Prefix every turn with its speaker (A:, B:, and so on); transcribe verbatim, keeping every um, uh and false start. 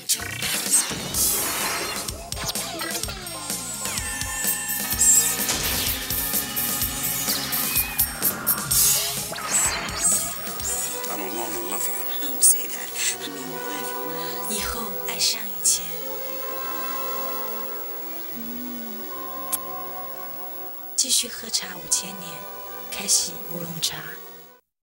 A: two Aesthetic.
B: I no longer love you.
A: Don't say that. I mean, why? 以后爱上以前。继续喝茶五千年，开喜乌龙茶。